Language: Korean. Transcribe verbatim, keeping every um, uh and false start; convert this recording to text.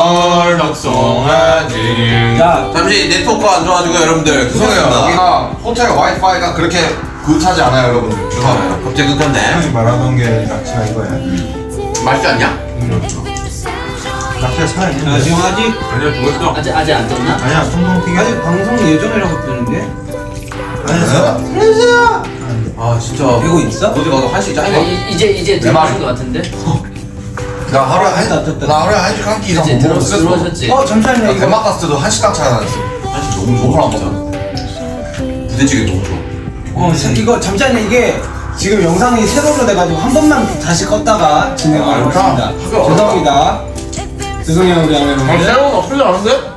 얼럭송하지. 야, 잠시 네트워크 안 좋아가지고 여러분들 죄송해요. 여기가 호텔 와이파이가 그렇게 굿하지 않아요, 여러분들. 죄송해요. 갑자기 끊겼네. 형이 말하던 게 낙지가 이거야. 맛있지 않냐? 낙지가 살아있는 야, 지금 아직 아니야 죽었어. 아직 아직 안 떴나? 아니야, 통통 튀겨. 아직 방송 예정이라고 뜨는데 아니야. 아 진짜 되고 있어? 어디 가도 한식 아니, 짱이야. 이- 이제 이제 들어오신 것 같은데? 나 하루에 한, 됐다, 됐다. 나 하루에 한식 한 끼 이상 이제 못 들어 먹었어. 들어오셨지? 어 잠시만요. 나 이거 대만 갔을 때도 한식당 찾아다녔어. 한식 너무 좋아. 먹으라 먹자. 부대찌개 너무 좋아. 어 이거 잠시만요. 이게 지금 영상이 세로로 돼가지고 한 번만 다시 껐다가 진행을 아, 하겠습니다. 어렵다. 죄송합니다. 죄송해요 우리 아 여러분들. 새로운 없지 않은데?